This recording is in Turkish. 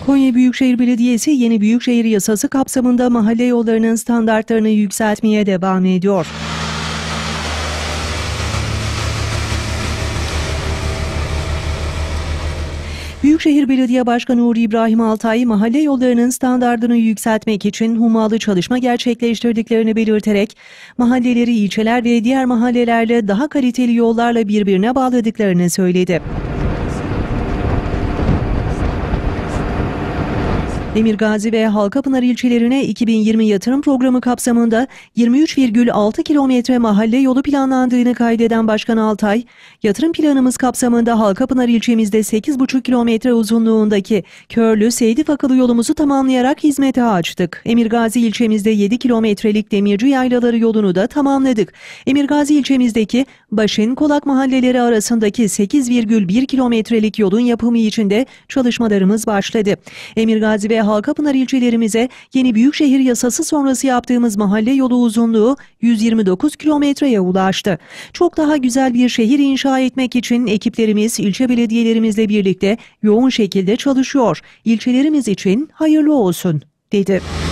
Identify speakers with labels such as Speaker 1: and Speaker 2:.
Speaker 1: Konya Büyükşehir Belediyesi yeni Büyükşehir Yasası kapsamında mahalle yollarının standartlarını yükseltmeye devam ediyor. Büyükşehir Belediye Başkanı Uğur İbrahim Altay, mahalle yollarının standartını yükseltmek için hummalı çalışma gerçekleştirdiklerini belirterek, mahalleleri ilçeler ve diğer mahallelerle daha kaliteli yollarla birbirine bağladıklarını söyledi. Demirgazi ve Halkapınar ilçelerine 2020 yatırım programı kapsamında 23,6 kilometre mahalle yolu planlandığını kaydeden Başkan Altay, yatırım planımız kapsamında Halkapınar ilçemizde 8,5 kilometre uzunluğundaki Körlü Seydi Fakalı yolumuzu tamamlayarak hizmete açtık. Emirgazi ilçemizde 7 kilometrelik Demirci Yaylaları yolunu da tamamladık. Emirgazi ilçemizdeki Başin, Kolak mahalleleri arasındaki 8,1 kilometrelik yolun yapımı için de çalışmalarımız başladı. Emirgazi ve Halkapınar ilçelerimize yeni Büyükşehir Yasası sonrası yaptığımız mahalle yolu uzunluğu 129 kilometreye ulaştı. Çok daha güzel bir şehir inşa etmek için ekiplerimiz ilçe belediyelerimizle birlikte yoğun şekilde çalışıyor. İlçelerimiz için hayırlı olsun, dedi.